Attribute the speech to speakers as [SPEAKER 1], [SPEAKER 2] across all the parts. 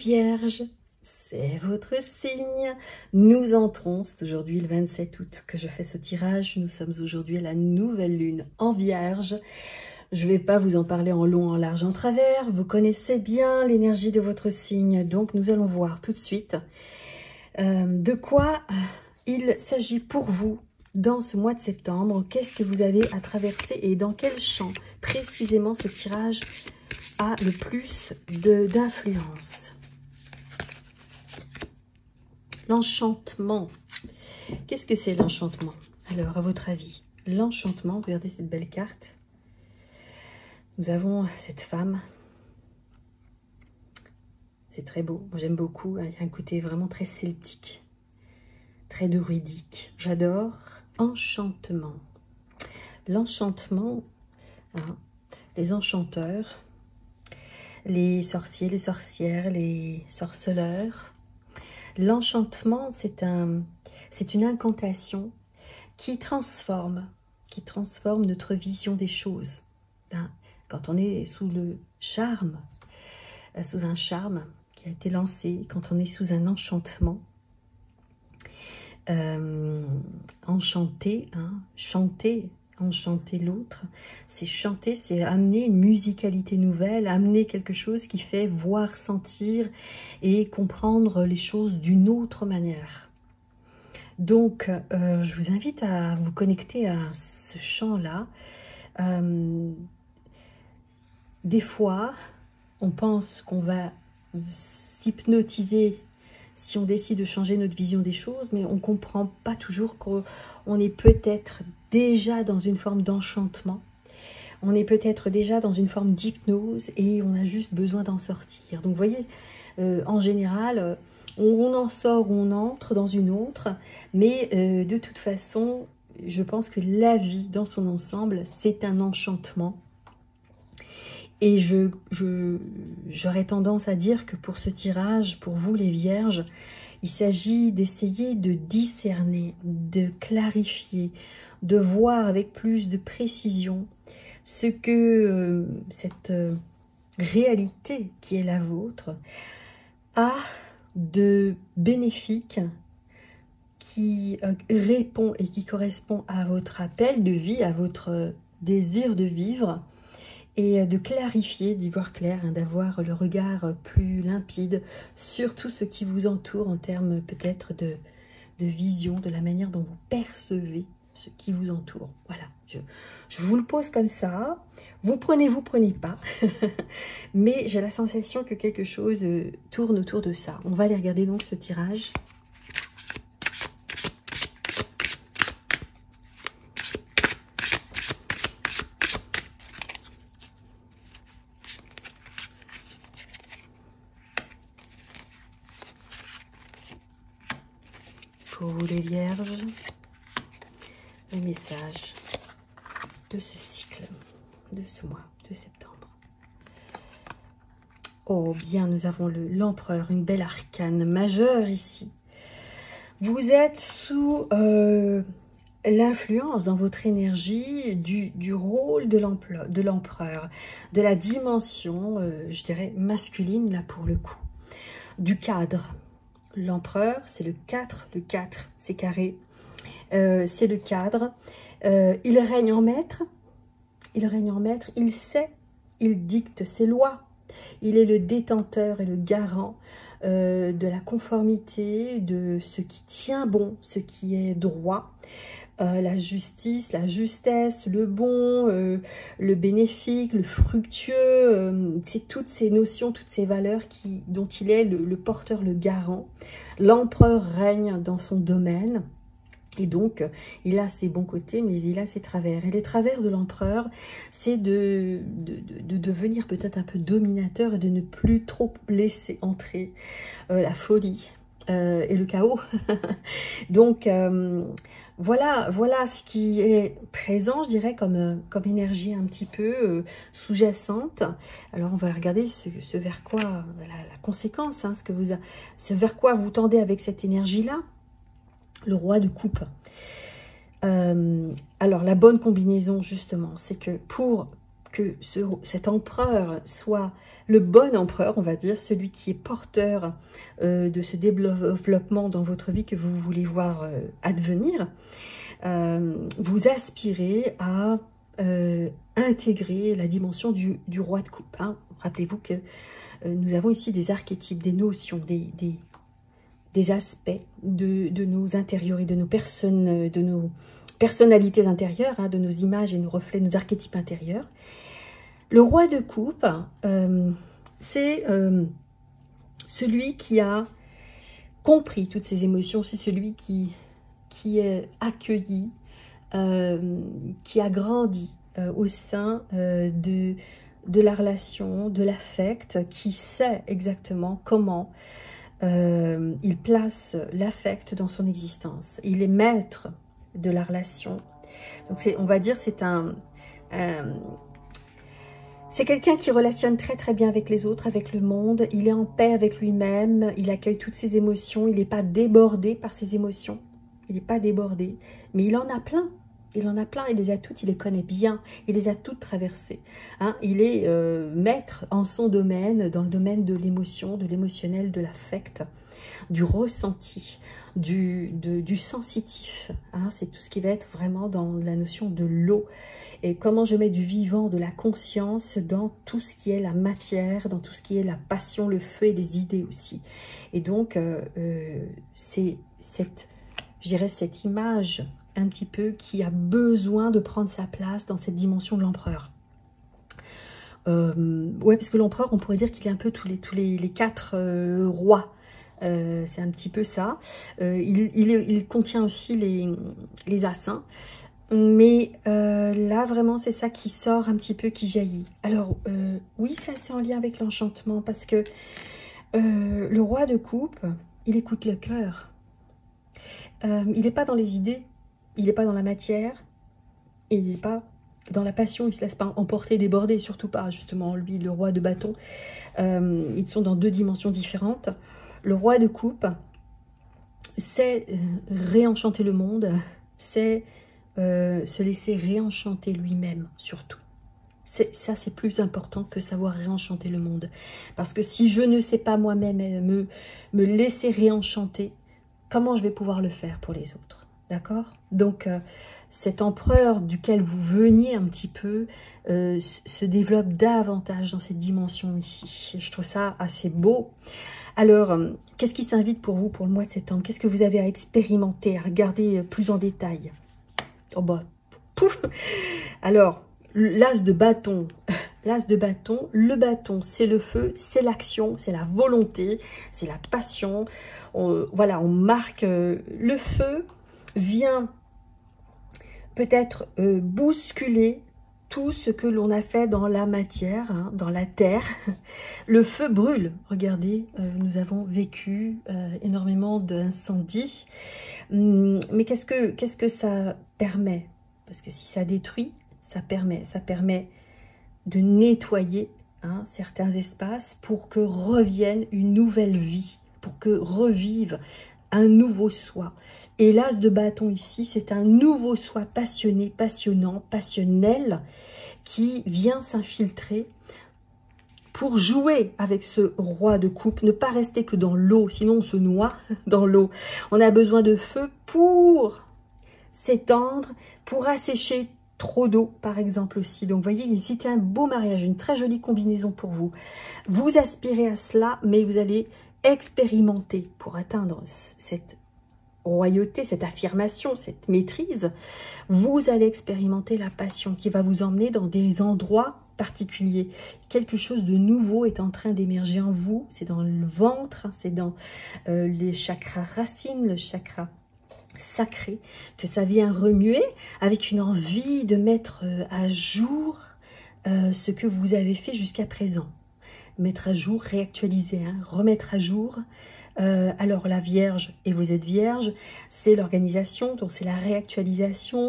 [SPEAKER 1] Vierges, c'est votre signe. Nous entrons, c'est aujourd'hui le 27 août que je fais ce tirage. Nous sommes aujourd'hui à la nouvelle lune en Vierge. Je ne vais pas vous en parler en long, en large, en travers. Vous connaissez bien l'énergie de votre signe. Donc, nous allons voir tout de suite de quoi il s'agit pour vous dans ce mois de septembre. Qu'est-ce que vous avez à traverser et dans quel champ précisément ce tirage a le plus d'influence. L'enchantement. Qu'est-ce que c'est l'enchantement? Alors, à votre avis, l'enchantement, regardez cette belle carte. Nous avons cette femme. C'est très beau, j'aime beaucoup. Il y a un côté vraiment très celtique, très druidique. J'adore. Enchantement. L'enchantement, hein, les enchanteurs, les sorciers, les sorcières, les sorceleurs. L'enchantement, c'est une incantation qui transforme notre vision des choses. Hein. Quand on est sous le charme, sous un charme qui a été lancé, quand on est sous un enchantement, enchanter, hein, chanter, enchanter l'autre, c'est chanter, c'est amener une musicalité nouvelle, amener quelque chose qui fait voir, sentir et comprendre les choses d'une autre manière. Donc, je vous invite à vous connecter à ce champ-là. Des fois, on pense qu'on va s'hypnotiser si on décide de changer notre vision des choses, mais on ne comprend pas toujours qu'on est peut-être déjà dans une forme d'enchantement, on est peut-être déjà dans une forme d'hypnose et on a juste besoin d'en sortir. Donc vous voyez, en général, on en sort, on entre dans une autre, mais de toute façon, je pense que la vie dans son ensemble, c'est un enchantement. Et j'aurais tendance à dire que pour ce tirage, pour vous les Vierges, il s'agit d'essayer de discerner, de clarifier, de voir avec plus de précision ce que cette réalité qui est la vôtre a de bénéfique, qui répond et qui correspond à votre appel de vie, à votre désir de vivre, et de clarifier, d'y voir clair, hein, d'avoir le regard plus limpide sur tout ce qui vous entoure en termes peut-être de vision, de la manière dont vous percevez ce qui vous entoure. Voilà, je vous le pose comme ça. Vous prenez pas. Mais j'ai la sensation que quelque chose tourne autour de ça. On va aller regarder donc ce tirage. Pour vous les Vierges, le message de ce cycle, de ce mois de septembre. Oh bien, nous avons l'empereur, une belle arcane majeure ici. Vous êtes sous l'influence dans votre énergie du rôle de l'empereur, de la dimension, je dirais, masculine là pour le coup, du cadre. L'empereur, c'est le 4 c'est carré, c'est le cadre, il règne en maître, il sait, il dicte ses lois, il est le détenteur et le garant de la conformité, de ce qui tient bon, ce qui est droit, la justice, la justesse, le bon, le bénéfique, le fructueux, c'est toutes ces notions, toutes ces valeurs dont il est le porteur, le garant. L'empereur règne dans son domaine. Et donc, il a ses bons côtés, mais il a ses travers. Et les travers de l'empereur, c'est de devenir peut-être un peu dominateur et de ne plus trop laisser entrer la folie et le chaos. Donc, voilà ce qui est présent, je dirais, comme énergie un petit peu sous-jacente. Alors, on va regarder ce vers quoi, la conséquence, hein, ce vers quoi vous tendez avec cette énergie-là. Le roi de coupe. Alors, la bonne combinaison, justement, c'est que pour que cet empereur soit le bon empereur, on va dire, celui qui est porteur de ce développement dans votre vie que vous voulez voir advenir. Vous aspirez à intégrer la dimension du roi de coupe. Hein. Rappelez-vous que nous avons ici des archétypes, des notions, des aspects de nos intérieurs et de nos personnes, de nos personnalités intérieures, hein, de nos images et nos reflets, nos archétypes intérieurs. Le roi de coupe, c'est celui qui a compris toutes ces émotions, c'est celui qui est accueilli, qui a grandi au sein de la relation, de l'affect, qui sait exactement comment il place l'affect dans son existence. Il est maître de la relation. Donc on va dire c'est c'est quelqu'un qui relationne très très bien avec les autres, avec le monde. Il est en paix avec lui-même, il accueille toutes ses émotions, il n'est pas débordé par ses émotions. Il n'est pas débordé, mais il en a plein. Il en a plein, il les a toutes, il les connaît bien, il les a toutes traversées. Hein, il est maître en son domaine, dans le domaine de l'émotion, de l'émotionnel, de l'affect, du ressenti, du sensitif. Hein, c'est tout ce qui va être vraiment dans la notion de l'eau. Et comment je mets du vivant, de la conscience dans tout ce qui est la matière, dans tout ce qui est la passion, le feu et les idées aussi. Et donc, c'est cette image un petit peu qui a besoin de prendre sa place dans cette dimension de l'empereur. Ouais, parce que l'empereur, on pourrait dire qu'il est un peu tous les quatre rois. C'est un petit peu ça. Il contient aussi les assassins. Mais là, vraiment, c'est ça qui sort un petit peu, qui jaillit. Alors, oui, c'est en lien avec l'enchantement, parce que le roi de coupe, il écoute le cœur. Il n'est pas dans les idées, il n'est pas dans la matière, il n'est pas dans la passion, il ne se laisse pas emporter, déborder, surtout pas, justement, lui, le roi de bâton. Ils sont dans deux dimensions différentes. Le roi de coupe, c'est réenchanter le monde, c'est se laisser réenchanter lui-même, surtout. Ça, c'est plus important que savoir réenchanter le monde. Parce que si je ne sais pas moi-même me laisser réenchanter, comment je vais pouvoir le faire pour les autres? D'accord? Donc, cet empereur duquel vous veniez un petit peu se développe davantage dans cette dimension ici. Je trouve ça assez beau. Alors, qu'est-ce qui s'invite pour vous pour le mois de septembre? Qu'est-ce que vous avez à expérimenter, à regarder plus en détail? Oh bah, pouf! Alors, l'as de bâton. L'as de bâton, le bâton, c'est le feu, c'est l'action, c'est la volonté, c'est la passion. Voilà, on marque le feu, vient peut-être bousculer tout ce que l'on a fait dans la matière, hein, dans la terre. Le feu brûle. Regardez, nous avons vécu énormément d'incendies. Mais qu'est-ce que ça permet? Parce que si ça détruit, ça permet de nettoyer, hein, certains espaces pour que revienne une nouvelle vie, pour que revive un nouveau soi. Et l'as de bâton ici, c'est un nouveau soi passionné, passionnant, passionnel, qui vient s'infiltrer pour jouer avec ce roi de coupe, ne pas rester que dans l'eau, sinon on se noie dans l'eau. On a besoin de feu pour s'étendre, pour assécher trop d'eau, par exemple aussi. Donc, vous voyez, ici, c'est un beau mariage, une très jolie combinaison pour vous. Vous aspirez à cela, mais vous allez expérimenter pour atteindre cette royauté, cette affirmation, cette maîtrise. Vous allez expérimenter la passion qui va vous emmener dans des endroits particulier. Quelque chose de nouveau est en train d'émerger en vous. C'est dans le ventre, hein, c'est dans les chakras racines, le chakra sacré, que ça vient remuer avec une envie de mettre à jour ce que vous avez fait jusqu'à présent. Mettre à jour, réactualiser, hein, remettre à jour. Alors la Vierge, et vous êtes Vierge, c'est l'organisation, donc c'est la réactualisation,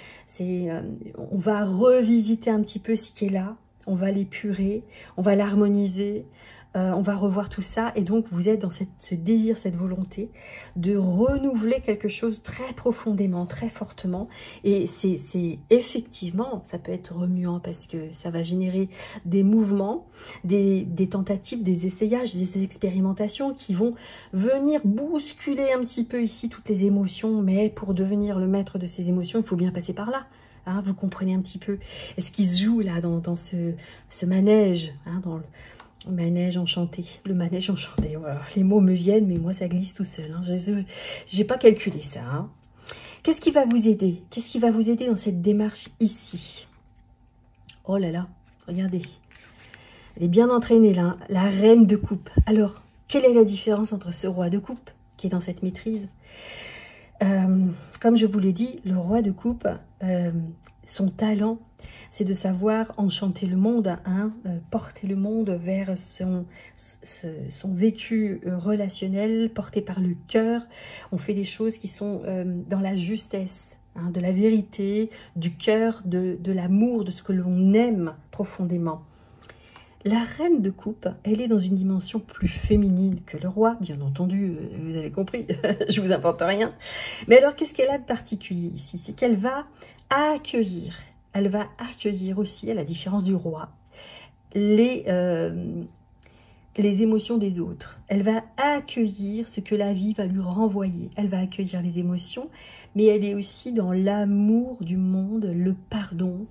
[SPEAKER 1] on va revisiter un petit peu ce qui est là, on va l'épurer, on va l'harmoniser, on va revoir tout ça. Et donc, vous êtes dans ce désir, cette volonté de renouveler quelque chose très profondément, très fortement. Et c'est effectivement, ça peut être remuant parce que ça va générer des mouvements, des tentatives, des essayages, des expérimentations qui vont venir bousculer un petit peu ici toutes les émotions. Mais pour devenir le maître de ces émotions, il faut bien passer par là. Hein, vous comprenez un petit peu. Est-ce qu'il se joue là dans ce manège, hein, dans le manège enchanté, le manège enchanté, voilà. Les mots me viennent, mais moi ça glisse tout seul. Hein. Je n'ai pas calculé ça. Hein. Qu'est-ce qui va vous aider? Qu'est-ce qui va vous aider dans cette démarche ici? Oh là là, regardez. Elle est bien entraînée là, la reine de coupe. Alors, quelle est la différence entre ce roi de coupe qui est dans cette maîtrise? Comme je vous l'ai dit, le roi de coupe, son talent, c'est de savoir enchanter le monde, hein, porter le monde vers son vécu relationnel, porté par le cœur. On fait des choses qui sont dans la justesse, hein, de la vérité, du cœur, de l'amour, de ce que l'on aime profondément. La reine de coupe, elle est dans une dimension plus féminine que le roi, bien entendu, vous avez compris, je vous invente rien. Mais alors, qu'est-ce qu'elle a de particulier ici? C'est qu'elle va accueillir, elle va accueillir aussi, à la différence du roi, les émotions des autres. Elle va accueillir ce que la vie va lui renvoyer. Elle va accueillir les émotions, mais elle est aussi dans l'amour du monde, le pardon,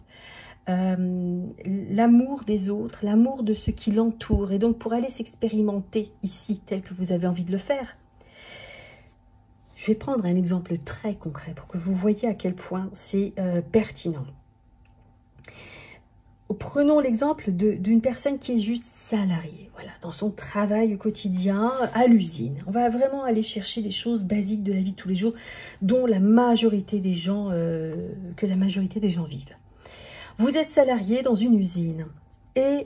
[SPEAKER 1] l'amour des autres, l'amour de ce qui l'entoure. Et donc, pour aller s'expérimenter ici, tel que vous avez envie de le faire, je vais prendre un exemple très concret pour que vous voyez à quel point c'est pertinent. Prenons l'exemple d'une personne qui est juste salariée, voilà, dans son travail au quotidien, à l'usine. On va vraiment aller chercher des choses basiques de la vie de tous les jours, dont la majorité des gens, vivent. Vous êtes salarié dans une usine et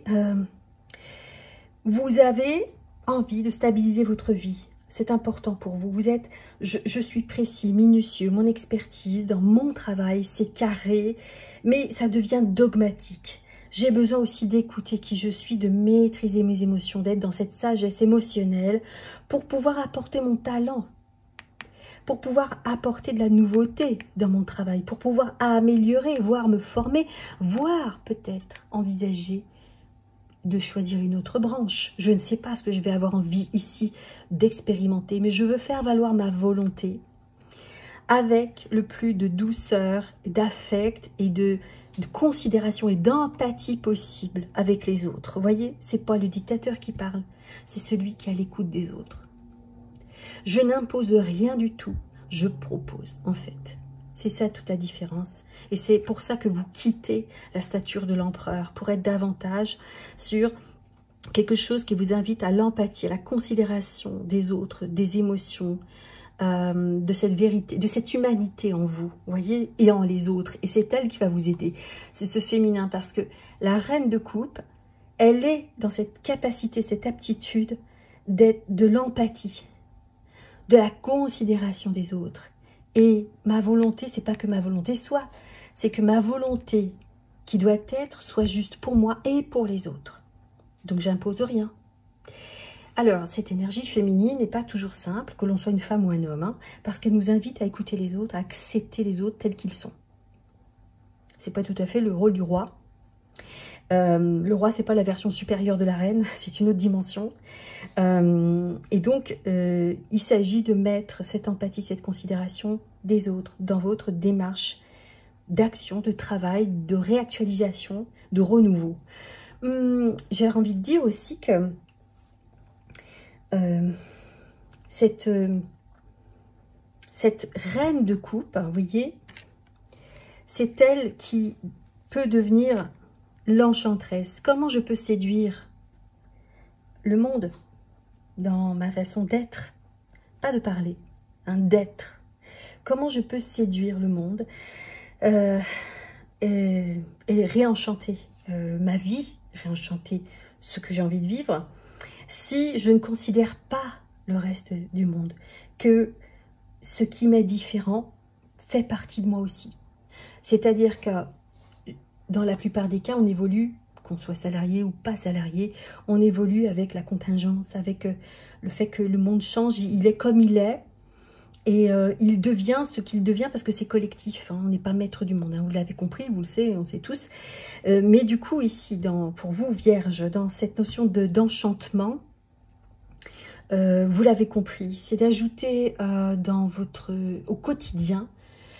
[SPEAKER 1] vous avez envie de stabiliser votre vie. C'est important pour vous. Vous êtes, je suis précis, minutieux. Mon expertise dans mon travail, c'est carré, mais ça devient dogmatique. J'ai besoin aussi d'écouter qui je suis, de maîtriser mes émotions, d'être dans cette sagesse émotionnelle pour pouvoir apporter mon talent, pour pouvoir apporter de la nouveauté dans mon travail, pour pouvoir améliorer, voire me former, voire peut-être envisager de choisir une autre branche. Je ne sais pas ce que je vais avoir envie ici d'expérimenter, mais je veux faire valoir ma volonté avec le plus de douceur, d'affect et de considération et d'empathie possible avec les autres. Vous voyez, c'est pas le dictateur qui parle, c'est celui qui est à l'écoute des autres. Je n'impose rien du tout, je propose en fait. C'est ça toute la différence. Et c'est pour ça que vous quittez la stature de l'empereur, pour être davantage sur quelque chose qui vous invite à l'empathie, à la considération des autres, des émotions, de cette vérité, de cette humanité en vous, voyez, et en les autres. Et c'est elle qui va vous aider. C'est ce féminin, parce que la reine de coupe, elle est dans cette capacité, cette aptitude d'être de l'empathie, de la considération des autres. Et ma volonté, c'est pas que ma volonté soit, c'est que ma volonté qui doit être soit juste pour moi et pour les autres. Donc j'impose rien. Alors, cette énergie féminine n'est pas toujours simple, que l'on soit une femme ou un homme, hein, parce qu'elle nous invite à écouter les autres, à accepter les autres tels qu'ils sont. C'est pas tout à fait le rôle du roi. Le roi, c'est pas la version supérieure de la reine, c'est une autre dimension. Et donc, il s'agit de mettre cette empathie, cette considération des autres dans votre démarche d'action, de travail, de réactualisation, de renouveau. J'ai envie de dire aussi que cette reine de coupe, vous voyez, c'est elle qui peut devenir l'enchanteresse. Comment je peux séduire le monde dans ma façon d'être, pas de parler, hein, d'être. Comment je peux séduire le monde et réenchanter ma vie, réenchanter ce que j'ai envie de vivre, si je ne considère pas le reste du monde, que ce qui m'est différent fait partie de moi aussi. C'est-à-dire que dans la plupart des cas, on évolue qu'on soit salarié ou pas salarié, on évolue avec la contingence, avec le fait que le monde change, il est comme il est. Et il devient ce qu'il devient parce que c'est collectif, hein, on n'est pas maître du monde, hein, vous l'avez compris, vous le savez, on sait tous. Mais du coup, ici, pour vous, Vierge, dans cette notion d'enchantement, vous l'avez compris, c'est d'ajouter au quotidien,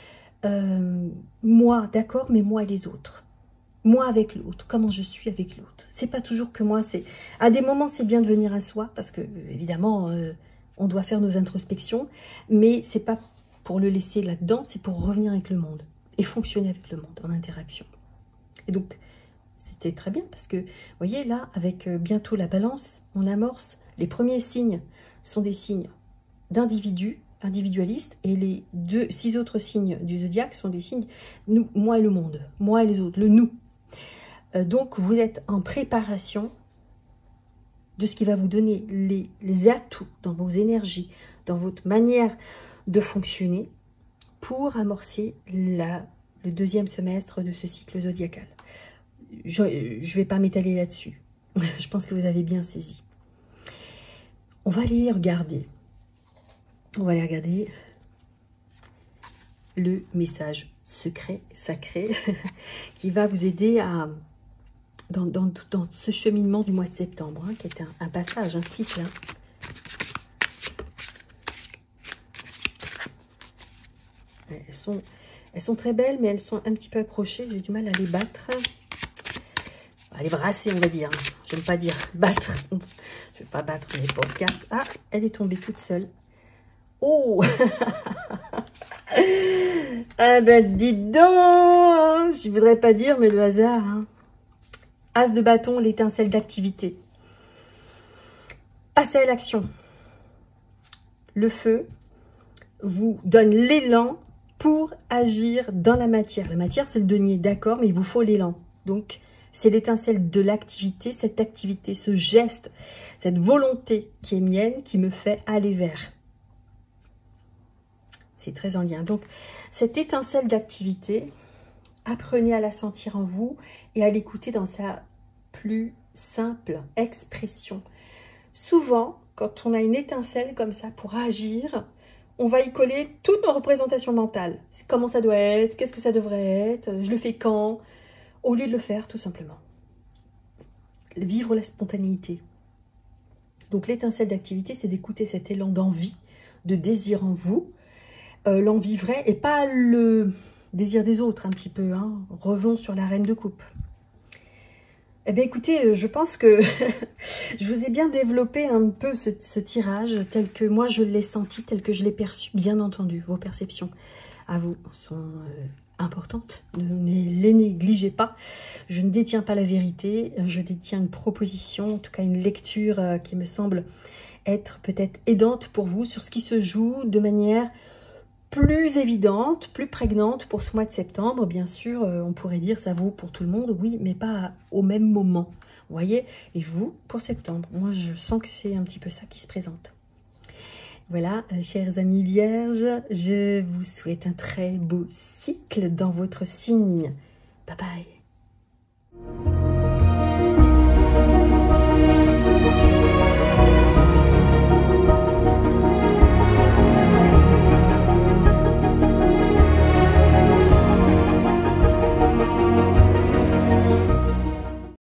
[SPEAKER 1] moi, d'accord, mais moi et les autres. Moi avec l'autre, comment je suis avec l'autre. C'est pas toujours que moi, c'est à des moments c'est bien de venir à soi, parce que évidemment, on doit faire nos introspections, mais c'est pas pour le laisser là-dedans, c'est pour revenir avec le monde et fonctionner avec le monde en interaction. Et donc, c'était très bien parce que, vous voyez, là, avec bientôt la balance, on amorce. Les premiers signes sont des signes d'individus, individualistes, et les 6 autres signes du zodiaque sont des signes nous, moi et le monde, moi et les autres, le nous. Donc, vous êtes en préparation de ce qui va vous donner les atouts dans vos énergies, dans votre manière de fonctionner pour amorcer le deuxième semestre de ce cycle zodiacal. Je ne vais pas m'étaler là-dessus. Je pense que vous avez bien saisi. On va aller regarder. On va aller regarder le message secret, sacré, qui va vous aider à... Dans ce cheminement du mois de septembre, hein, qui est un passage, un cycle. Hein. Elles sont très belles, mais elles sont un petit peu accrochées. J'ai du mal à les battre. À les brasser, on va dire. J'aime pas dire battre. Je ne vais pas battre mes pauvres cartes. Ah, elle est tombée toute seule. Oh. Ah ben, dis donc. Je voudrais pas dire, mais le hasard, hein. As de bâton, l'étincelle d'activité. Passez à l'action. Le feu vous donne l'élan pour agir dans la matière. La matière, c'est le denier, d'accord, mais il vous faut l'élan. Donc, c'est l'étincelle de l'activité, cette activité, ce geste, cette volonté qui est mienne, qui me fait aller vers. C'est très en lien. Donc, cette étincelle d'activité, apprenez à la sentir en vous et à l'écouter dans sa plus simple expression. Souvent, quand on a une étincelle comme ça pour agir, on va y coller toutes nos représentations mentales. Comment ça doit être, qu'est-ce que ça devrait être, je le fais quand, au lieu de le faire tout simplement. Vivre la spontanéité. Donc l'étincelle d'activité, c'est d'écouter cet élan d'envie, de désir en vous, l'envie vraie et pas le désir des autres un petit peu. Hein. Revenons sur la reine de coupe. Eh bien écoutez, je pense que je vous ai bien développé un peu ce tirage tel que moi je l'ai senti, tel que je l'ai perçu. Bien entendu, vos perceptions à vous sont importantes. Ne les négligez pas. Je ne détiens pas la vérité, je détiens une proposition, en tout cas une lecture qui me semble être peut-être aidante pour vous sur ce qui se joue de manière plus évidente, plus prégnante pour ce mois de septembre. Bien sûr, on pourrait dire ça vaut pour tout le monde, oui, mais pas au même moment. Vous voyez? Et vous, pour septembre, moi je sens que c'est un petit peu ça qui se présente. Voilà, chers amis vierges, je vous souhaite un très beau cycle dans votre signe. Bye bye.